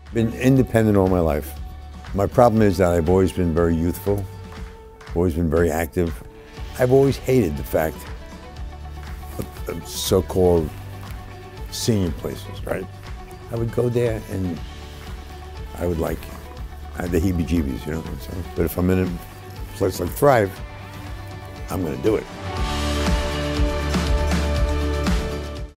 Been independent all my life. My problem is that I've always been very youthful, always been very active. I've always hated the fact of so-called senior places, right? I would go there and I would I had the heebie-jeebies, you know what I'm saying? But if I'm in a place like Thrive, I'm gonna do it.